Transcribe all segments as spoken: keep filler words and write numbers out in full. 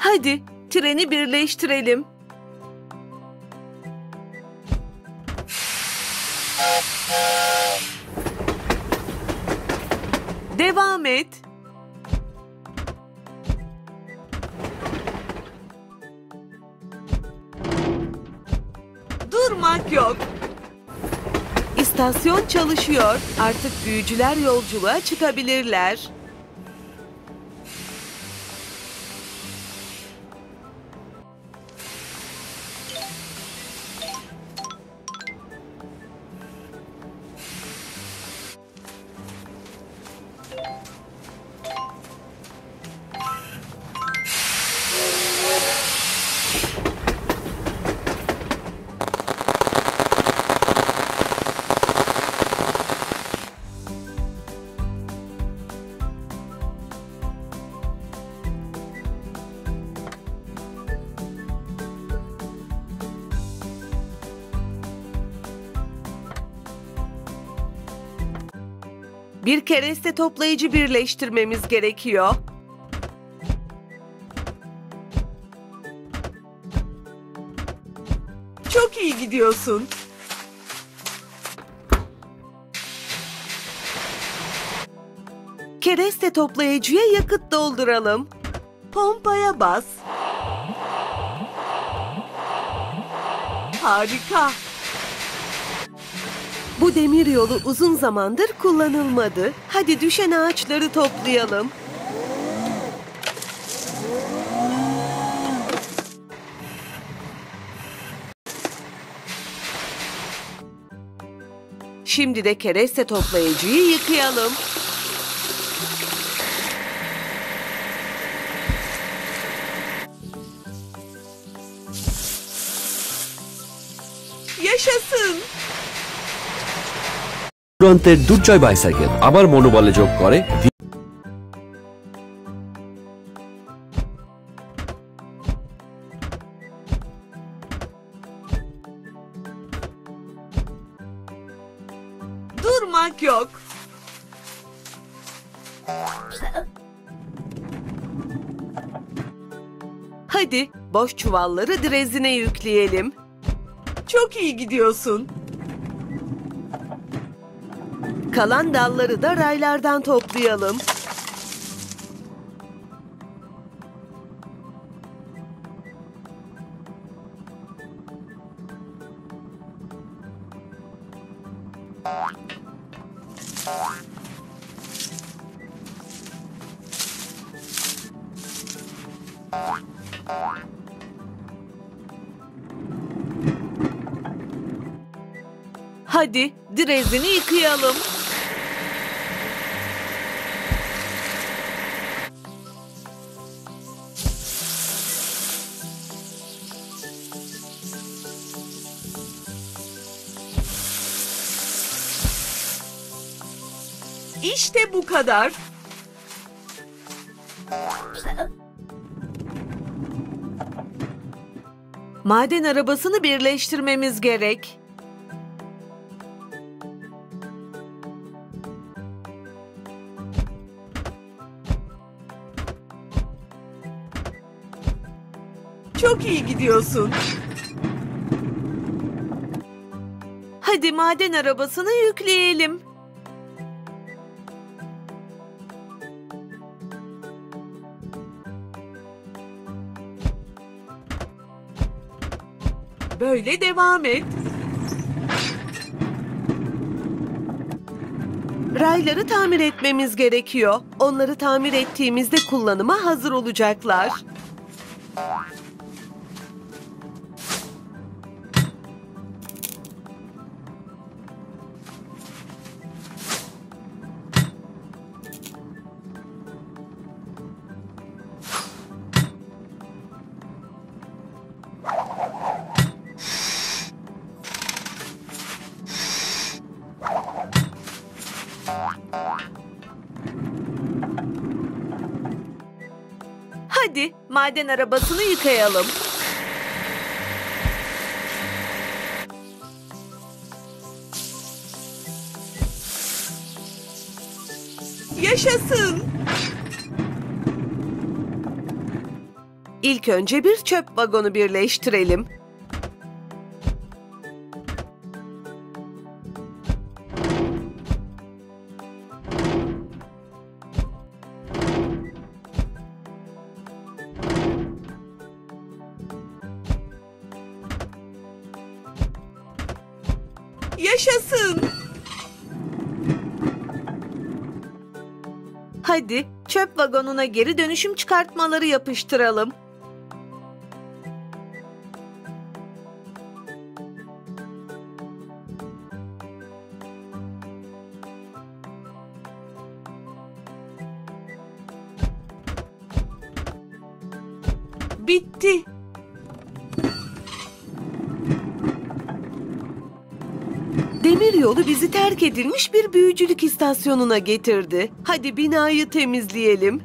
Hadi treni birleştirelim. Devam et. Durmak yok. İstasyon çalışıyor. Artık büyücüler yolculuğa çıkabilirler. Bir kereste toplayıcı birleştirmemiz gerekiyor. Çok iyi gidiyorsun. Kereste toplayıcıya yakıt dolduralım. Pompaya bas. Harika. Bu demiryolu uzun zamandır kullanılmadı. Hadi düşen ağaçları toplayalım. Şimdi de kereste toplayıcıyı yıkayalım. Yaşasın! তুরন্তের দুর্জয় bicycle আবার মনোবলে যোগ করে। Durmak yok. Hadi boş çuvalları direzine yükleyelim. Çok iyi gidiyorsun. Kalan dalları da raylardan toplayalım. Hadi direzini yıkayalım. İşte bu kadar. Maden arabasını birleştirmemiz gerek. Çok iyi gidiyorsun. Hadi maden arabasını yükleyelim. Böyle devam et. Rayları tamir etmemiz gerekiyor. Onları tamir ettiğimizde kullanıma hazır olacaklar. Hadi maden arabasını yıkayalım. Yaşasın! İlk önce bir çöp vagonu birleştirelim. Yaşasın! Hadi çöp vagonuna geri dönüşüm çıkartmaları yapıştıralım. Bitti. Demiryolu bizi terk edilmiş bir büyücülük istasyonuna getirdi. Hadi binayı temizleyelim.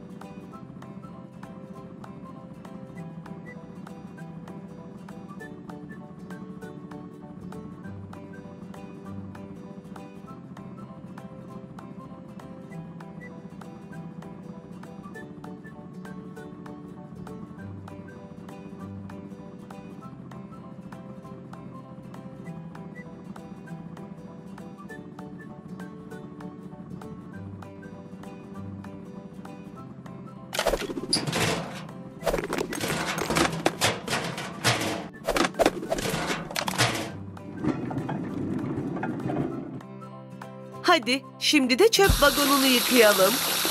Hadi şimdi de çöp vagonunu yıkayalım.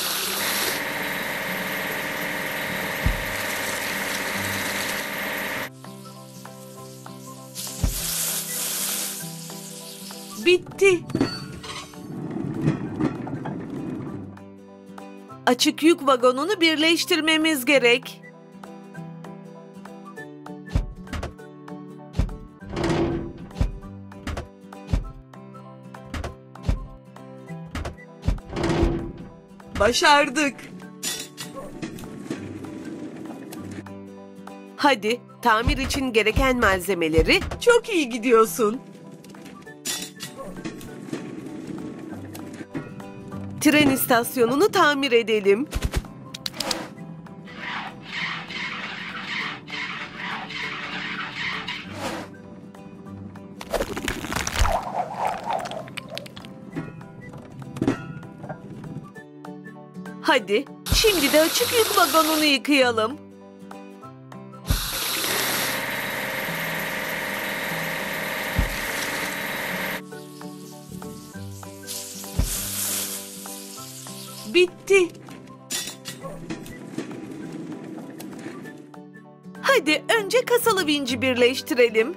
Bitti. Açık yük vagonunu birleştirmemiz gerek. Başardık. Hadi tamir için gereken malzemeleri. Çok iyi gidiyorsun. Tren istasyonunu tamir edelim. Hadi, şimdi de açık yük vagonunu yıkayalım. Bitti. Hadi önce kasalı vinci birleştirelim.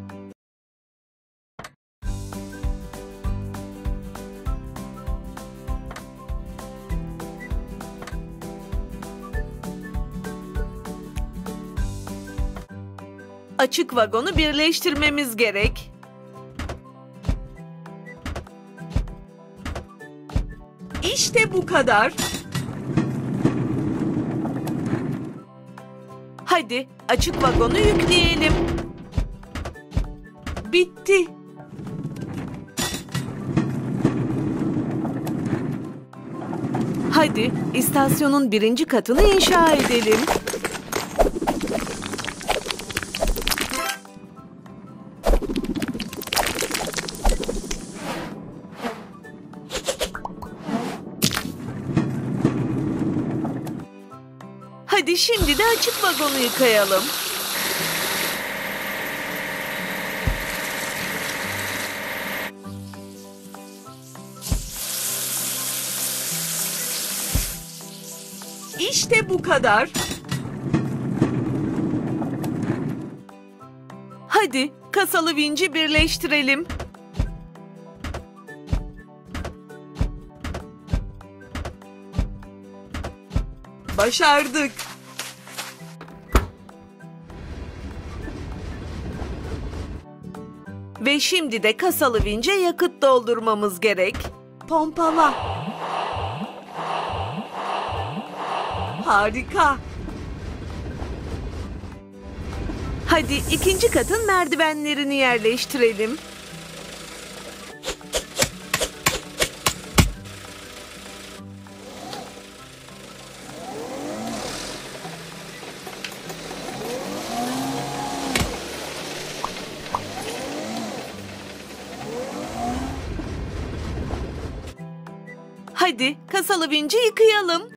Açık vagonu birleştirmemiz gerek. İşte bu kadar. Hadi açık vagonu yükleyelim. Bitti. Hadi istasyonun birinci katını inşa edelim. Hadi şimdi de açık vagonu yıkayalım. İşte bu kadar. Hadi kasalı vinci birleştirelim. Başardık. Ve şimdi de kasalı vince yakıt doldurmamız gerek. Pompala. Harika. Hadi ikinci katın merdivenlerini yerleştirelim. Hadi kasalı vinci yıkayalım.